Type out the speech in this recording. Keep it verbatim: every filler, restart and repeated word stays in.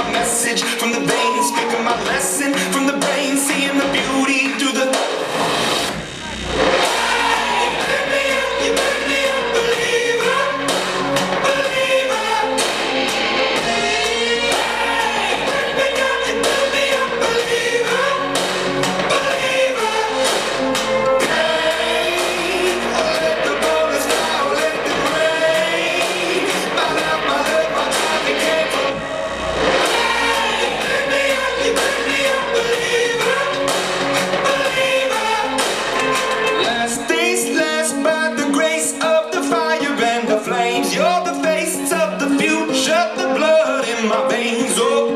my message from the veins, speaking my lesson from the brain, seeing the beauty through the. You're the face of the future, the blood in my veins. Oh.